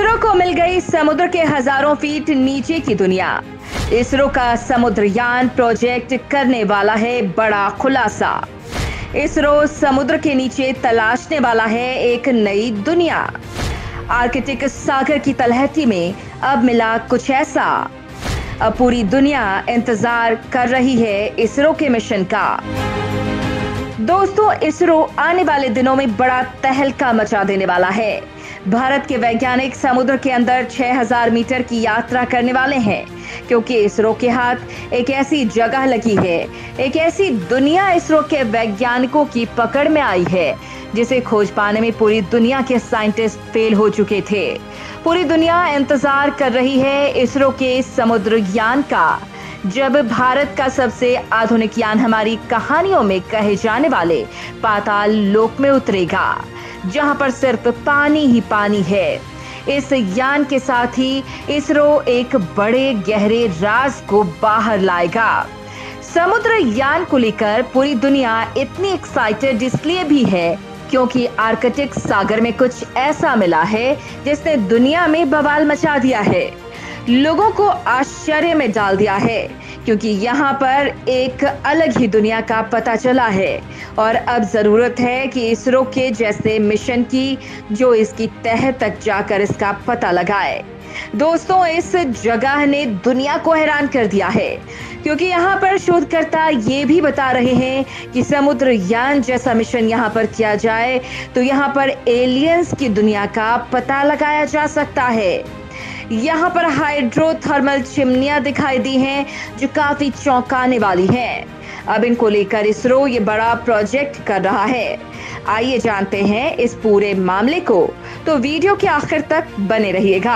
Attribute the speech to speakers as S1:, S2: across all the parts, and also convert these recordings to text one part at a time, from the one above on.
S1: इसरो को मिल गई समुद्र के हजारों फीट नीचे की दुनिया। इसरो का समुद्रयान प्रोजेक्ट करने वाला है बड़ा खुलासा। इसरो समुद्र के नीचे तलाशने वाला है एक नई दुनिया। आर्कटिक सागर की तलहटी में अब मिला कुछ ऐसा। अब पूरी दुनिया इंतजार कर रही है इसरो के मिशन का। दोस्तों, इसरो आने वाले दिनों में बड़ा तहलका मचा देने वाला है। भारत के वैज्ञानिक समुद्र के अंदर 6000 मीटर की यात्रा करने वाले हैं, क्योंकि इसरो के हाथ एक ऐसी जगह लगी है, एक ऐसी दुनिया इसरो के वैज्ञानिकों की पकड़ में आई है जिसे खोज पाने में पूरी दुनिया के साइंटिस्ट फेल हो चुके थे। पूरी दुनिया इंतजार कर रही है इसरो के समुद्रयान का, जब भारत का सबसे आधुनिक यान हमारी कहानियों में कहे जाने वाले पाताल लोक में उतरेगा, जहां पर सिर्फ पानी ही पानी है। इस यान के साथ ही इसरो एक बड़े गहरे राज को बाहर लाएगा। समुद्र यान को लेकर पूरी दुनिया इतनी एक्साइटेड इसलिए भी है क्योंकि आर्कटिक सागर में कुछ ऐसा मिला है जिसने दुनिया में बवाल मचा दिया है, लोगों को आश्चर्य में डाल दिया है, क्योंकि यहाँ पर एक अलग ही दुनिया का पता चला है। और अब जरूरत है कि इसरो के जैसे मिशन की जो इसकी तह तक जाकर इसका पता लगाए। दोस्तों, इस जगह ने दुनिया को हैरान कर दिया है, क्योंकि यहाँ पर शोधकर्ता ये भी बता रहे हैं कि समुद्रयान जैसा मिशन यहाँ पर किया जाए तो यहाँ पर एलियंस की दुनिया का पता लगाया जा सकता है। यहाँ पर हाइड्रोथर्मल चिमनियां दिखाई दी हैं जो काफी चौंकाने वाली हैं। अब इनको लेकर इसरो ये बड़ा प्रोजेक्ट कर रहा है। आइए जानते हैं इस पूरे मामले को, तो वीडियो के आखिर तक बने रहिएगा।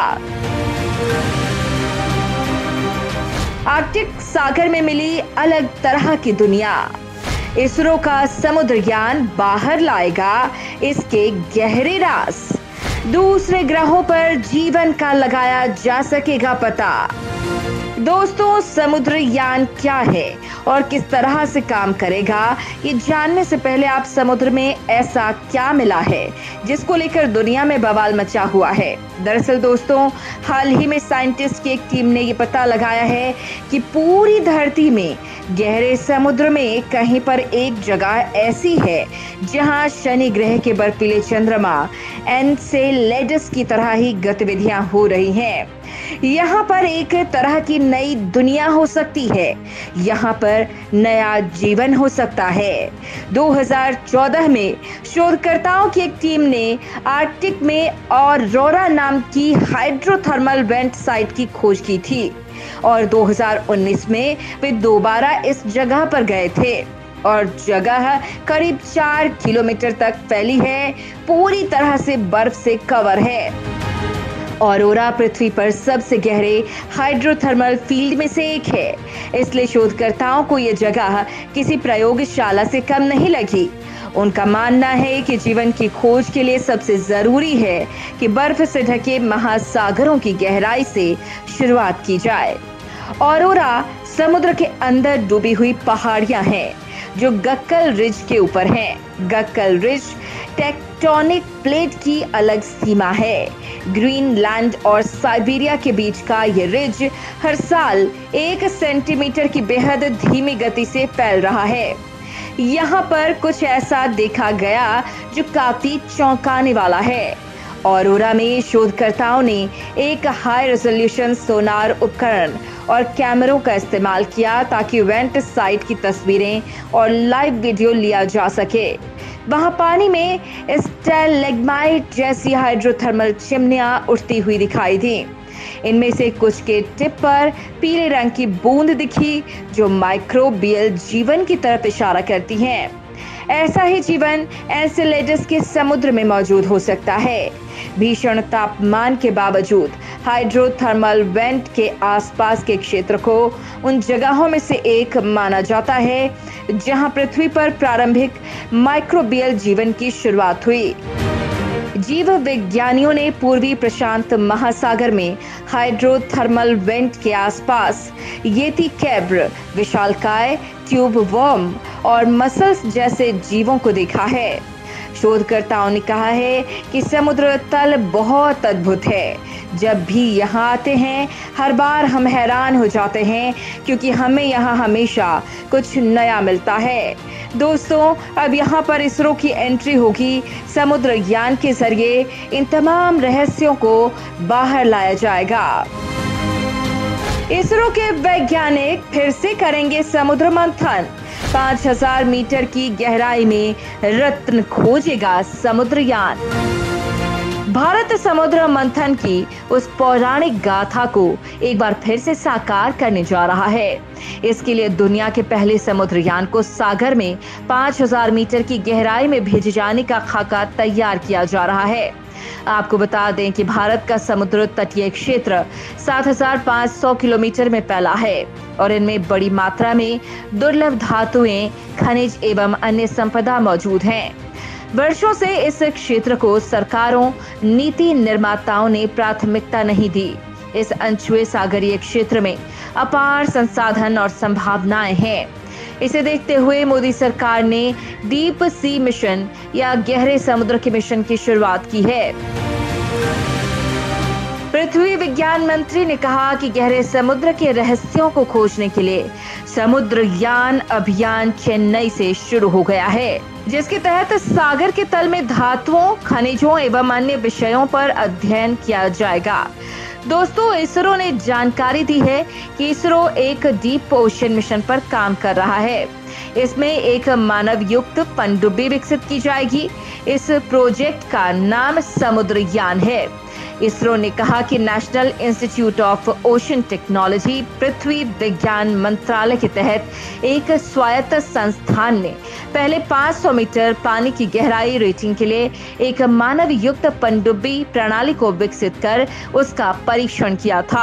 S1: आर्कटिक सागर में मिली अलग तरह की दुनिया। इसरो का समुद्रयान बाहर लाएगा इसके गहरे राज। दूसरे ग्रहों पर जीवन का लगाया जा सकेगा पता। दोस्तों, समुद्रयान क्या है और किस तरह से काम करेगा, ये जानने से पहले आप समुद्र में ऐसा क्या मिला है जिसको लेकर दुनिया में बवाल मचा हुआ है। दरअसल दोस्तों, हाल ही में साइंटिस्ट की एक टीम ने ये पता लगाया है कि पूरी धरती में गहरे समुद्र में कहीं पर एक जगह ऐसी है जहां शनि ग्रह के बर्फीले चंद्रमा एनसेलेडस की तरह ही गतिविधियां हो रही हैं। यहाँ पर एक तरह की नई दुनिया हो सकती है, यहाँ पर नया जीवन हो सकता है। 2014 में शोधकर्ताओं की एक टीम ने आर्कटिक में ऑरोरा नाम की हाइड्रोथर्मल वेंट साइट की खोज की थी और 2019 में वे दोबारा इस जगह पर गए थे और जगह करीब 4 किलोमीटर तक फैली है, पूरी तरह से बर्फ से कवर है। ऑरोरा पृथ्वी पर सबसे गहरे हाइड्रोथर्मल फील्ड में से एक है, इसलिए शोधकर्ताओं को यह जगह किसी प्रयोगशाला से कम नहीं लगी। उनका मानना है कि जीवन की खोज के लिए सबसे जरूरी है कि बर्फ से ढके महासागरों की गहराई से शुरुआत की जाए। ऑरोरा समुद्र के अंदर डूबी हुई पहाड़ियां हैं जो गक्कल रिज के ऊपर हैं। गक्कल रिज टेक्टोनिक प्लेट की अलग सीमा है। ग्रीनलैंड और साइबेरिया के बीच का ये रिज हर साल 1 सेंटीमीटर की बेहद धीमी गति से फैल रहा है। यहाँ पर कुछ ऐसा देखा गया जो काफी चौंकाने वाला है। ऑरोरा में शोधकर्ताओं ने एक हाई रेजोल्यूशन सोनार उपकरण और कैमरों का इस्तेमाल किया ताकि वेंट साइट की तस्वीरें और लाइव वीडियो लिया जा सके। वहां पानी में स्टैलेग्माइट जैसी हाइड्रोथर्मल चिमनियां उठती हुई दिखाई दी। इनमें से कुछ के टिप पर पीले रंग की बूंद दिखी जो माइक्रोबियल जीवन की तरफ इशारा करती हैं। ऐसा ही जीवन एनसेलेडस के समुद्र में मौजूद हो सकता है। भीषण तापमान के बावजूद हाइड्रोथर्मल वेंट के आसपास के क्षेत्र को उन जगहों में से एक माना जाता है जहां पृथ्वी पर प्रारंभिक माइक्रोबियल जीवन की शुरुआत हुई। जीव विज्ञानियों ने पूर्वी प्रशांत महासागर में हाइड्रोथर्मल वेंट के आसपास येती कैब्र, विशालकाय ट्यूब वर्म और मसल्स जैसे जीवों को देखा है। शोधकर्ताओं ने कहा है कि समुद्र तल बहुत अद्भुत है, जब भी यहाँ आते हैं हर बार हम हैरान हो जाते हैं क्योंकि हमें यहाँ हमेशा कुछ नया मिलता है। दोस्तों, अब यहाँ पर इसरो की एंट्री होगी। समुद्रयान के जरिए इन तमाम रहस्यों को बाहर लाया जाएगा। इसरो के वैज्ञानिक फिर से करेंगे समुद्र मंथन। 5000 मीटर की गहराई में रत्न खोजेगा समुद्रयान। भारत समुद्र मंथन की उस पौराणिक गाथा को एक बार फिर से साकार करने जा रहा है। इसके लिए दुनिया के पहले समुद्रयान को सागर में 5000 मीटर की गहराई में भेजे जाने का खाका तैयार किया जा रहा है। आपको बता दें कि भारत का समुद्र तटीय क्षेत्र 7500 किलोमीटर में फैला है और इनमें बड़ी मात्रा में दुर्लभ धातुएं, खनिज एवं अन्य संपदा मौजूद हैं। वर्षों से इस क्षेत्र को सरकारों, नीति निर्माताओं ने प्राथमिकता नहीं दी। इस अनछुए सागरीय क्षेत्र में अपार संसाधन और संभावनाएं हैं। इसे देखते हुए मोदी सरकार ने डीप सी मिशन या गहरे समुद्र के मिशन की शुरुआत की है। पृथ्वी विज्ञान मंत्री ने कहा कि गहरे समुद्र के रहस्यों को खोजने के लिए समुद्रयान अभियान चेन्नई से शुरू हो गया है, जिसके तहत सागर के तल में धातुओं, खनिजों एवं अन्य विषयों पर अध्ययन किया जाएगा। दोस्तों, इसरो ने जानकारी दी है कि इसरो एक डीप ओशन मिशन पर काम कर रहा है। इसमें एक मानव युक्त पनडुब्बी विकसित की जाएगी। इस प्रोजेक्ट का नाम समुद्रयान है। इसरो ने कहा कि national institute of ocean technology, पृथ्वी विज्ञान मंत्रालय के तहत एक स्वायत्त संस्थान ने पहले 500 मीटर पानी की गहराई रेटिंग के लिए एक मानव युक्त पनडुब्बी प्रणाली को विकसित कर उसका परीक्षण किया था।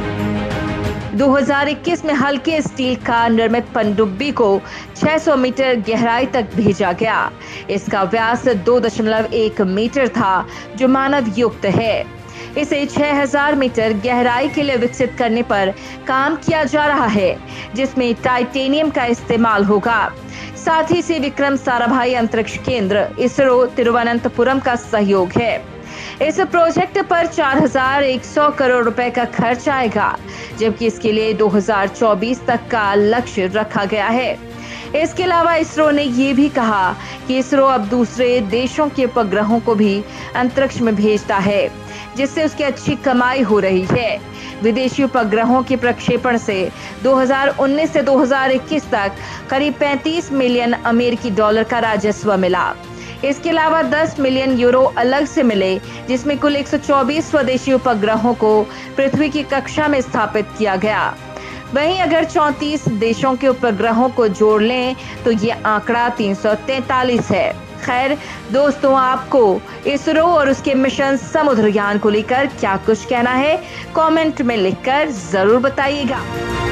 S1: 2021 में हल्के स्टील का निर्मित पनडुब्बी को 600 मीटर गहराई तक भेजा गया। इसका व्यास 2.1 मीटर था, जो मानव युक्त है। इसे 6000 मीटर गहराई के लिए विकसित करने पर काम किया जा रहा है, जिसमें टाइटेनियम का इस्तेमाल होगा। साथ ही से विक्रम साराभाई अंतरिक्ष केंद्र, इसरो, तिरुवनंतपुरम का सहयोग है। इस प्रोजेक्ट पर 4100 करोड़ रुपए का खर्च आएगा, जबकि इसके लिए 2024 तक का लक्ष्य रखा गया है। इसके अलावा इसरो ने ये भी कहा कि इसरो अब दूसरे देशों के उपग्रहों को भी अंतरिक्ष में भेजता है, जिससे उसकी अच्छी कमाई हो रही है। विदेशी उपग्रहों के प्रक्षेपण से 2019 से 2021 तक करीब 35 मिलियन अमेरिकी डॉलर का राजस्व मिला। इसके अलावा 10 मिलियन यूरो अलग से मिले, जिसमें कुल 124 स्वदेशी उपग्रहों को पृथ्वी की कक्षा में स्थापित किया गया। वहीं अगर 34 देशों के उपग्रहों को जोड़ लें तो ये आंकड़ा 343 है। खैर दोस्तों, आपको इसरो और उसके मिशन समुद्रयान को लेकर क्या कुछ कहना है, कमेंट में लिखकर जरूर बताइएगा।